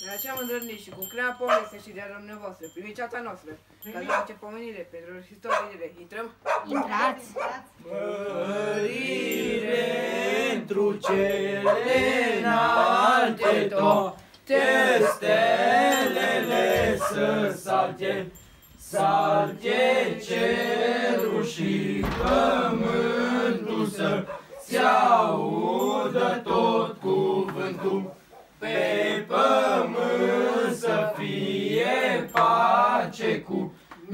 De aceea am îndrăznit și cu crea poveste și de-a dumneavoastră, primiți ceața noastră, ca să face pomenire pentru Hristos de zile. Intrăm? Intrați! Mărire întru cele înalte toate stelele să salte, salte cerul și pământul să-ți audă tot cuvântul. Pe pământ să fie pace cu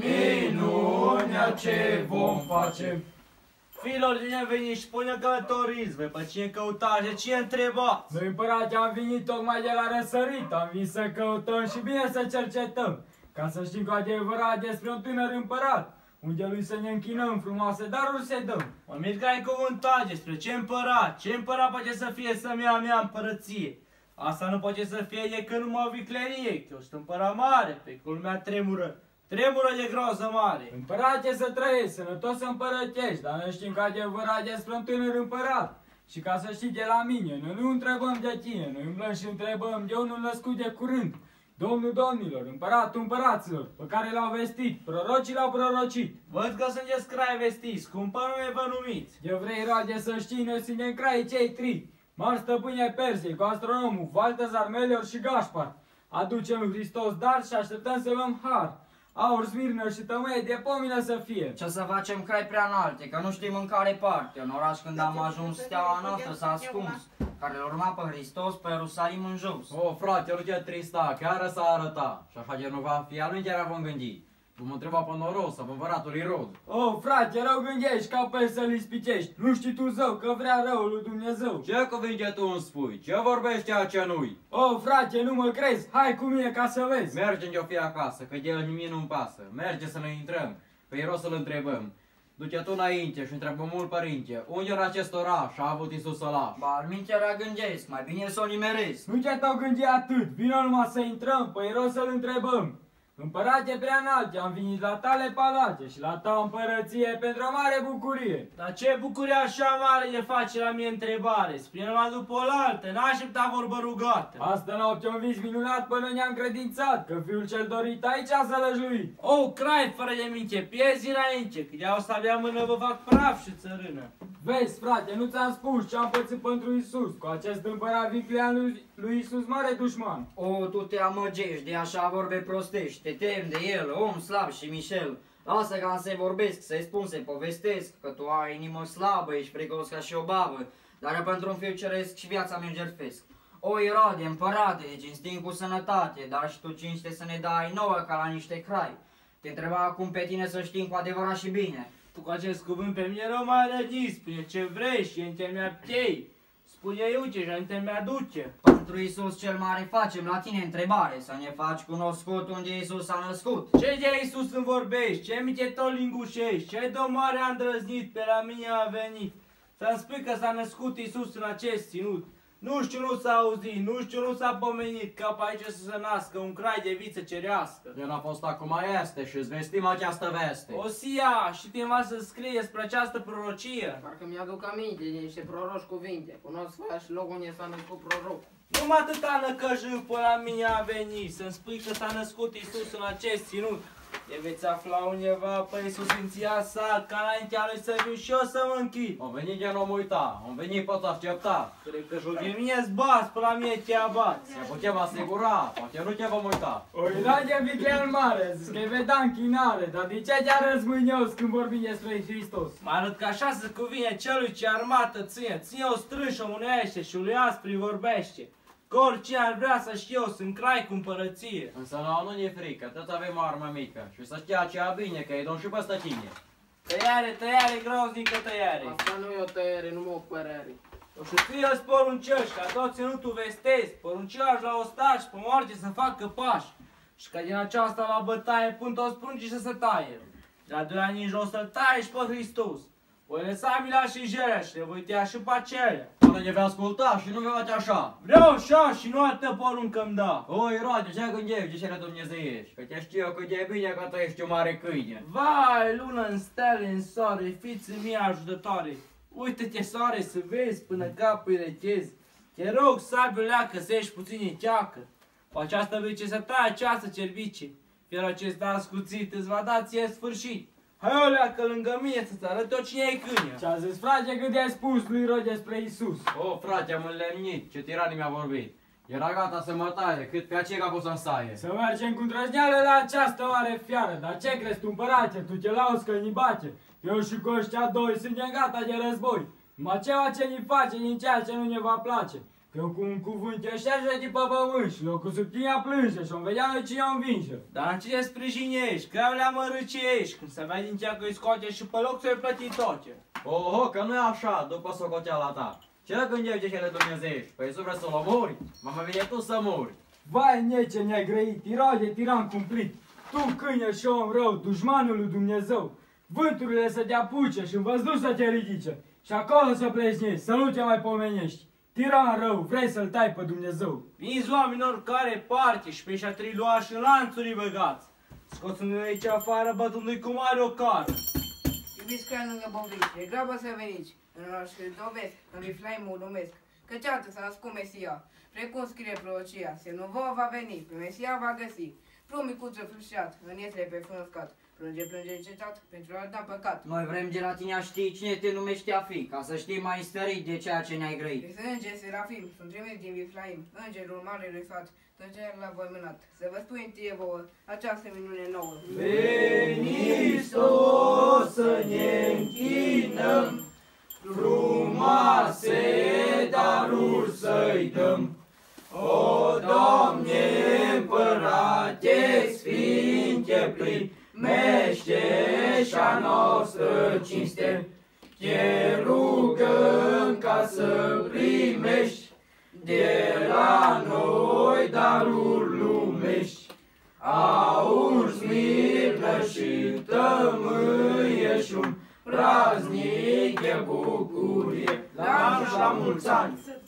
minunea ce vom face. Fiilor, cine a venit și pune călătoriți, voi pe cine căutați, de cine întrebați? Noi, împărate, am venit tocmai de la răsărit, am venit să căutăm și bine să cercetăm, ca să știm cu adevărat despre un tânăr împărat, unde lui să ne închinăm, frumoase daruri să dăm. Mă mir că ai cuvântat despre ce împărat poate să fie să-mi ia mea împărăție. Asta nu poate să fie de că nu mă viclerie, că eu sunt împărat mare, pe culmea tremură de groază mare. Împărate să trăiești, sănătos să împărătești, dar noi știm cu adevărat despre un tânăr împărat. Și ca să știi de la mine, noi nu întrebăm de tine, noi umblăm și întrebăm de unul născut de curând. Domnul domnilor, împăratul împăraților, pe care l-au vestit, prorocii l-au prorocit. Văd că sunteți crai vestiți, cum pe nume vă numiți. De vrei, roage, să știi, noi suntem crai cei trei, mari stăpâni ai Persiei, cu astronomul, Valtazar, Melior și Gașpar. Aducem lui Hristos dar și așteptăm să luăm har. Aur, smirnă și tămâie de pomină să fie. Ce să facem crai prea înalte, că nu știm în care parte. În oraș când am ajuns, steaua noastră s-a ascuns, care îl urma pe Hristos pe Ierusalim în jos. O, frate, nu te trista, chiar s-a arătat. Și așa de nu va fi, atunci chiar vom gândi. Vom întreba pe noros sau pe împăratul Irod. O, frate, rău gândești ca pe să-l ispicești. Nu știi tu, zău, că vrea răul lui Dumnezeu. Ce cuvinte tu îmi spui? Ce vorbești ceea ce nu-i? O, frate, nu mă crezi? Hai cu mine ca să vezi. Mergem de-o fi acasă, că de el nimic nu-mi pasă. Merge să ne intrăm, pe Irod să-l întrebăm. Du-te tu înainte și întrebă mult părinte, unde în acest oraș a avut Iisus să lași? Ba, alminterea gândesc, mai bine să o nimeresc. Nu te-au gândit atât, vină numai să intrăm, pe Irod să-l întrebăm. Împărate prea înalte, am venit la tale palate și la ta împărăție pentru o mare bucurie. Dar ce bucurie așa mare de face la mie întrebare? Spune numai după oaltă, n-aștepta vorbă rugată. Asta noapte un vis minunat până ne-am credințat, că fiul cel dorit aici a sălăjuit. O, crai fără de minte, piezi înainte, că de-au să avea mână vă fac praf și țărână. Vezi, frate, nu ți-am spus ce am pățit pentru Iisus, cu acest împărat viclean lui Iisus mare dușman. O, tu te amăgești de așa vorbe prostești, te temi de el, om slab și mișel. Lasă ca să-i vorbesc, să-i spun, să-i povestesc, că tu ai inimă slabă, ești fricos ca și o babă, dar eu pentru un fiu ceresc și viața mi-o jertfesc. O, Irode, împărate, de cinstim cu sănătate, dar și tu cinste să ne dai nouă ca la niște crai. Te întreba acum pe tine să știm cu adevărat și bine. Tu cu acest cuvânt pe mine rău m-ai răgit, spune ce vrei și în mi-a piei. Spune uite și în mi-a duce. Pentru Iisus cel mare facem la tine întrebare, să ne faci cunoscut unde Iisus s-a născut. Ce de Iisus îmi vorbești, ce mi te tot lingușești, ce de mare a îndrăznit pe la mine a venit. Să-mi spui că s-a născut Iisus în acest ținut. Nu știu, nu s-a auzit, nu știu, nu s-a pomenit ca pe aici să se nască un crai de viță cerească. El a fost acum este și îți vestim această veste. O sia și te învață să scrie despre această prorocie. Parcă mi-aduc aminte de niște proroci cuvinte. Cunosc faia și locul unde s-a născut prorocul. Numai atâta năcăjând până la mine a venit, să-mi spui că s-a născut Iisus în acest ținut. De veți afla undeva pe Iisus Sfinția sa, ca înaintea lui să viu și eu să mă închid. O venit de nu uita, o venit pot accepta. Cred că și de mine zbați, până la mine te abați. Ne putem asigura, poate nu te vom uita. O, Irode viclean mare, zici că-i vedea închinare, dar de ce te arăți mânios când vorbim despre Hristos? Mă arăt că așa se cuvine celui ce armată ține, ține o strâșă, o unește și lui aspri vorbește. Că oricine ar vrea să știe eu, sunt crai cu împărăție. Însă nouă nu ne frică, tot avem o armă mică și să știa aceea bine că e domn și păstă tine. Tăiare, groaznică tăiare. Asta nu e o tăiere, numai o părere. O să fie îți poruncești, ca tot ținutul vestezi, porunceași la ostaș, pe moarte să facă pași. Și ca din aceasta la bătaie pun toți pruncii să se taie. De-a 2 ani nici o să-l taie și pe Hristos. Voi lăsa mila și jelea și le voi tăia și pe acelea. Până ne vei asculta și nu vei face așa. Vreau așa și nu altă poruncă-mi da. O, Irode, ce gândești de cele dumnezeiești? Că te știu cât de bine că tu ești un mare câine. Vai, lună în stele, în soare, fiți mie ajutătoare. Uite-te, soare, să vezi până capul rechez. Te rog, sabiul leacă, să ieși puțin în ceacă. Cu această vice să tai această cervice. Felul acesta ascuțit îți va da ție sfârșit. Hai o leacă lângă mine să-ți arăt-o cine e câinea. Ce-a zis, frate, cât i-ai spus lui Rod despre Iisus? O, frate, am înlemnit, ce tiranii mi-a vorbit. Era gata să mă taie, cât pe aceea pot să-mi saie. Să mergem cu îndrăzneală la această oare fiară, dar ce crezi tu, împărate, tu te lauzi că ni bate? Eu și cu ăștia doi suntem gata de război. Numai ceva ce ni face din ceea ce nu ne va place. Că eu cu un cuvânt te șterge de pe pământ și locul sub tine plânge și-o vedea noi cine o învinge. Dar în cine sprijinești, că le amărâciești, când se vede din cea că îi scoate și pe loc ți-o plăti toate. Oho, că nu e așa, după socoteala ta. Ce gândești de cele dumnezeiești? Păi să vrei să-l omori? Mă vine tu să mori. Vai, nece ne-ai grăit, tirau de tiran cumplit. Tu, câine și om rău, dușmanul lui Dumnezeu. Vânturile să te apuce și în văzduh să te ridice. Și acolo să pleci, să nu te mai pomenești. Tiran rău, vrei să-l tai pe Dumnezeu. Vinzi oamenilor care parte și pe ăștia trei luași în lanțuri băgați. Scoțându-i aici afară, bătându-i cu mare o cară. Iubiți crea lângă bovici, e grabă să veniți. În oraș îl dovesc, în Viflaim mă numesc. Căci atât s-a născut Mesia, precum scrie prorocia. Semnul vouă va veni, pe Mesia va găsi. Prumicuță fâșiat, în ietre pe frân uscat. Plânge, plânge încetat, pentru a da păcat. Noi vrem de la tine a ști cine te numește a fi, ca să știi mai stărit de ceea ce ne-ai grăit. Este înger Serafim, sunt trimis din Viflaim, îngerul marelui sfat, tăcere la voi mânat. Să vă spui întie vouă această minune nouă. Veniți toți să ne închinăm, frumoase daruri să-i dăm. O, Doamne, Împărate, Sfinte plin, meșteșa noastră cinste, te rugăm ca să primești de la noi daruri lumești. Aur, smirnă și tămâie și un praznic de bucurie, la mulți ani!